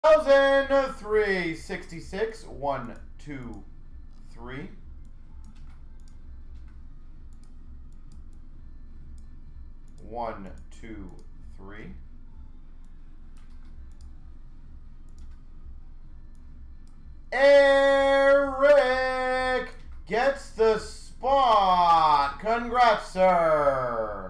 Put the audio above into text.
366. 1, 2, 3. One, two, three. Eric gets the spot. Congrats, sir.